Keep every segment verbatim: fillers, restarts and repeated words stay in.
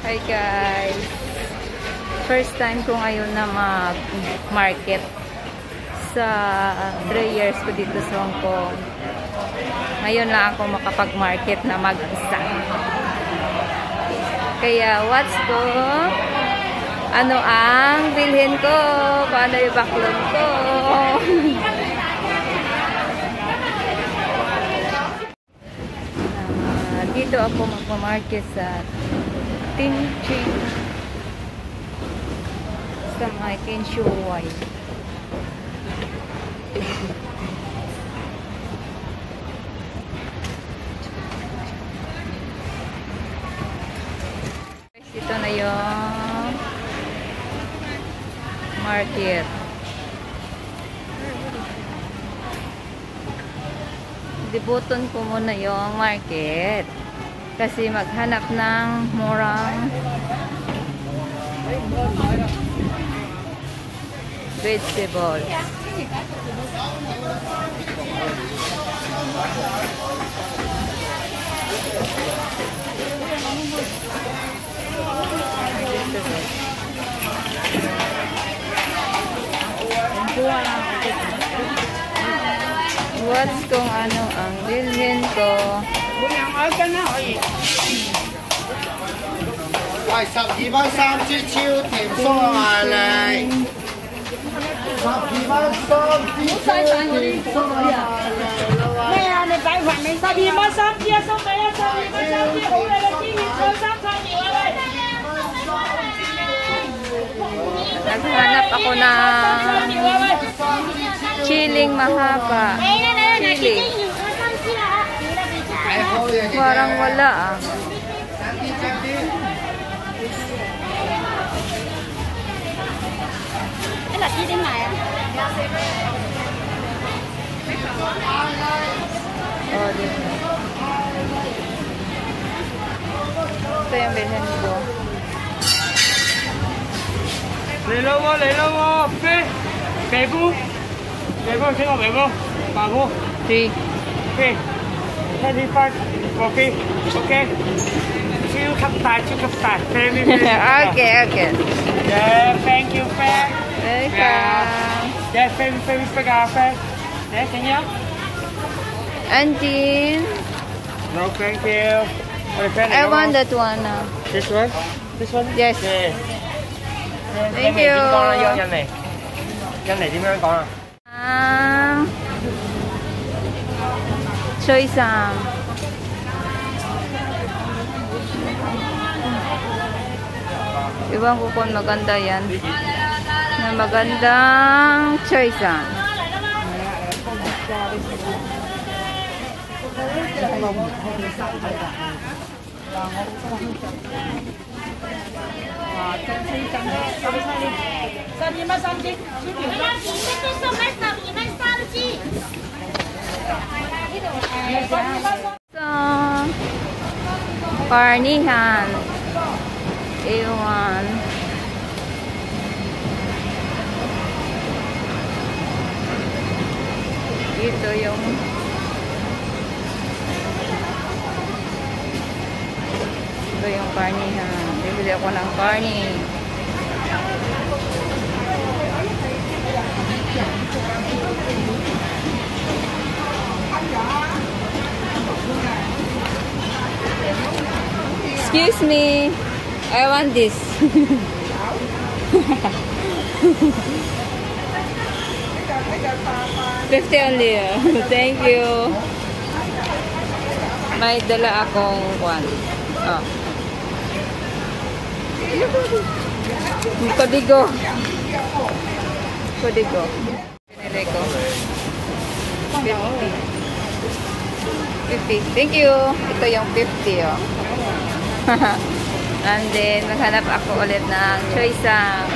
Hi guys! First time ko ngayon na mag-market sa three years ko dito sa Hong Kong. Ngayon lang ako makapag-market na mag-isa. Kaya what's ko? Ano ang bilhin ko? Paano yung backlog ko? uh, dito ako mag-market sa Tin Ching sa may Tin Shuai. Ito na yung market. Dibuton ko muna yung market kasi maghanap ng murang vegetables. What's kung ano ang bilhin ko? Ay,十二蚊三支超甜蔬嗌你，十二蚊三支超甜蔬嗌你。咩啊？你擺飯你十二蚊三支啊，收尾啊！十二蚊三支好靚嘅煎魚菜三菜苗啊喂！ Naghanap ako ng chiling mahaba. Chili. Parang wala ah. Oh, dito. Ito yung bilhin ko. 嚟啦喎，嚟啦喎，啤啤菇，啤菇請我啤菇，麻菇， Three. OK， twenty five coffee， OK， 超級大，超級大，啤啤啤。 Okay, okay. Yeah, thank you, Frank. Welcome. Yeah, thank you, thank you, Frank. Yeah, can you? Antin. No, thank you. I want that one now. This one? This one? Yes. Yeah. Thank you. 點講啊？印尼，印尼點樣講啊？ Ah, Choy Sam. Iwan ko kung maganda yan. Na magandang Choy Sam. So, Parnihan. Ewan. Ito yung ito yung Parnihan. Bibili ako ng Parni. Excuse me. I want this. Fifty only. Thank you. May dala akong one. Oh. Kodigo. Kodigo. Pinili ko. fifty. fifty. Thank you. Ito yung fifty, oh. And then, maghanap ako ulit ng Choy Sam.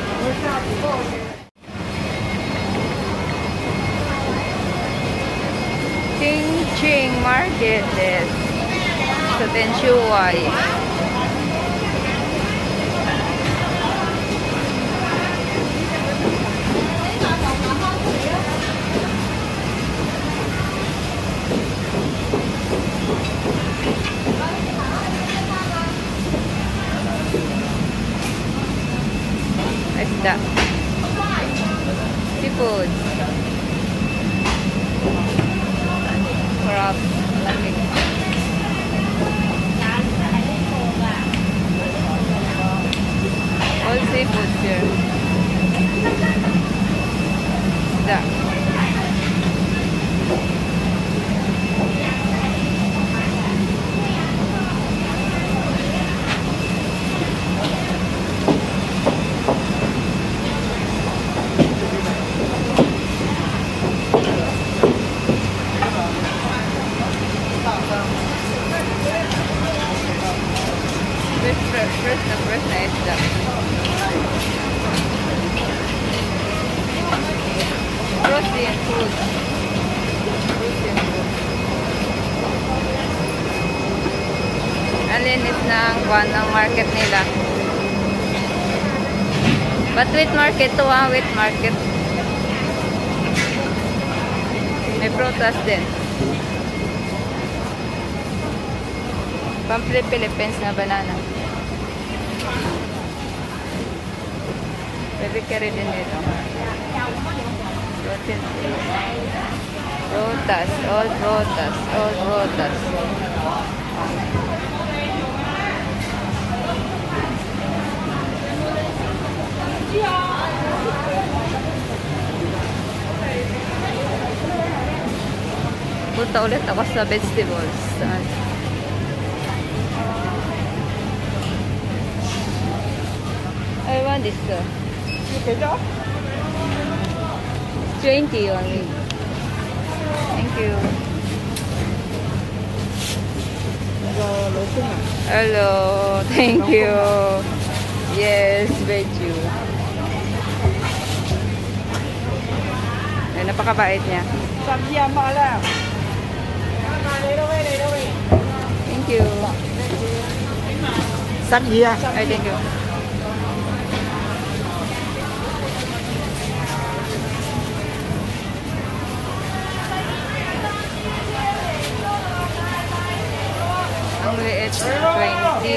Tin Ching Market is sa Tin Shuai. isda. Seafood. Crab. Laki. All seafood here. Isda. Fresh, fresh na fresh na isda. Frozen food. Frozen food. Alinis ng kwan ng market nila. But wheat market to ah, wheat market. May prutas din. Pamphlet Philippines na banana. Pwede carry din dito. Rotas, all rotas, all rotas. Punta ulit ako sa vegetables. I want this. Uh, twenty only. Thank you. Hello. Thank you. Yes, bet you. Ay, napakabait niya. Thank you. Sắp gì à? Ay, thank you. Ang liit, twenty.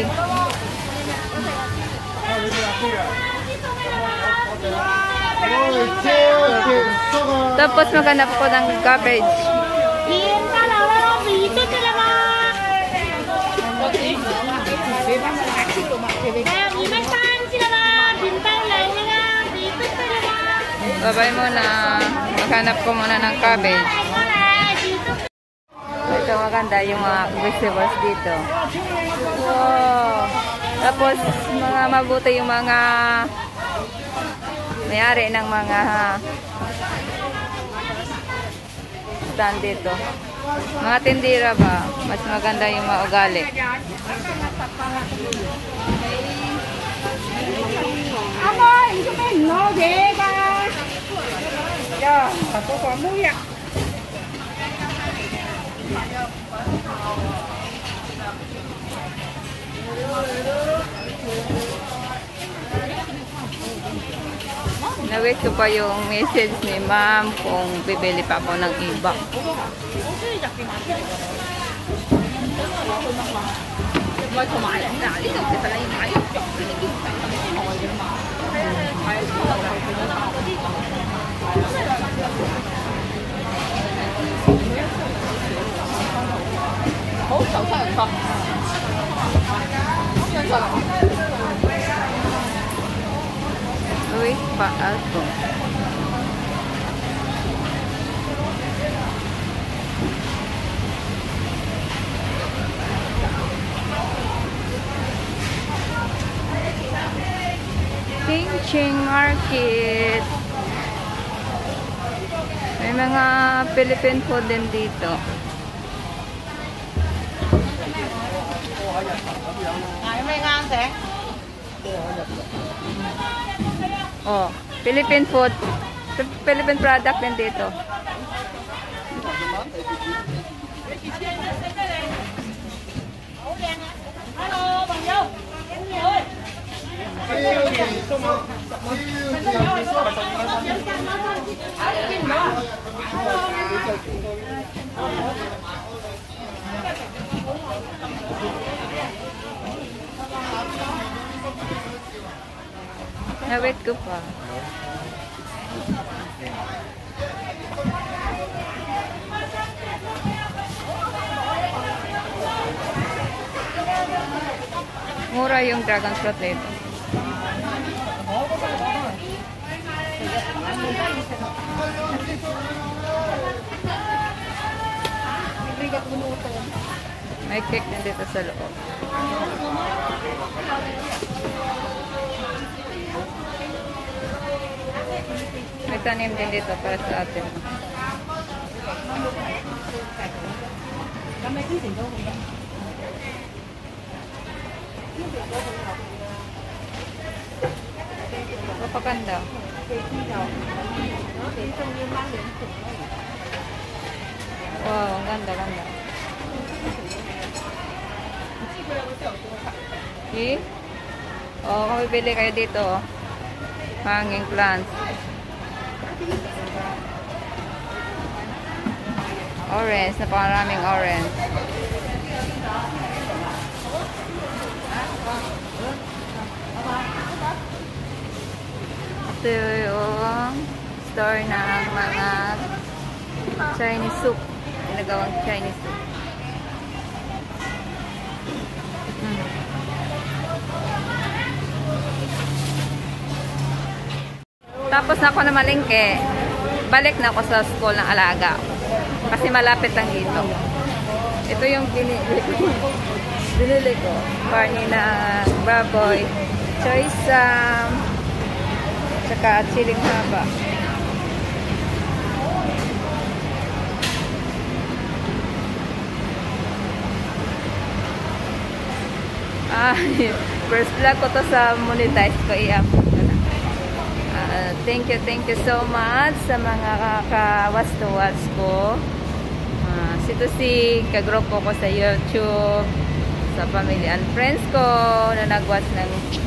Tapos maghanap ko ng cabbage. Babay muna. Maghanap ko muna ng cabbage. Ito maganda yung mga vegetables dito. Wow. Tapos mga mabuti yung mga mayari ng mga stand dito. Mga tindira ba? Mas maganda yung mga ugali. Nawait ko pa yung message ni ma'am kung bibili pa ako ng iba. Luis pa ako. Ching Market. May mga Philippine food din dito. Oh, Philippine food. Philippine product din dito. Nawait ko pa. Mura yung dragon fruit dito. May cake din dito sa loob. May tanim din dito para sa atin. Papaganda. Wow, ang ganda, ganda. See? Oh, kung bibili kayo dito, hanging plants. Orange, napakaraming orange. Ito yung store ng mga Chinese soup. Ginagawang Chinese soup. Hmm. Tapos na ako na malingke. Balik na ako sa school ng alaga. Kasi malapit lang dito. Ito yung binili ko. Binili ko. Barney na baboy. Choice um, tsaka chiling haba. Ah, first vlog ko to sa monetize ko. I-upload ko na. Uh, thank you, thank you so much sa mga ka-watch to watch ko. Uh, sito si kagrupo ko sa YouTube, sa family and friends ko na nag-watch ng,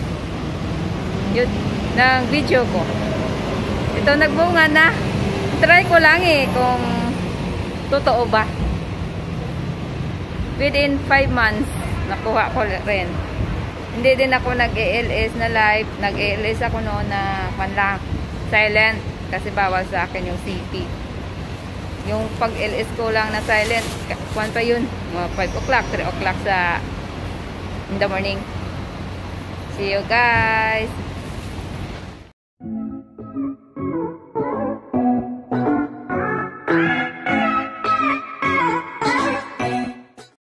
ng video ko. Ito nagbunga na. Try ko lang eh kung totoo ba. Within five months, nakuha ko rin. Hindi din ako nag-A L S na live. Nag-A L S ako noon na panlang silent kasi bawal sa akin yung C P. Yung pag-L S ko lang na silent, kwan pa yun, five o'clock, three o'clock sa in the morning. See you guys!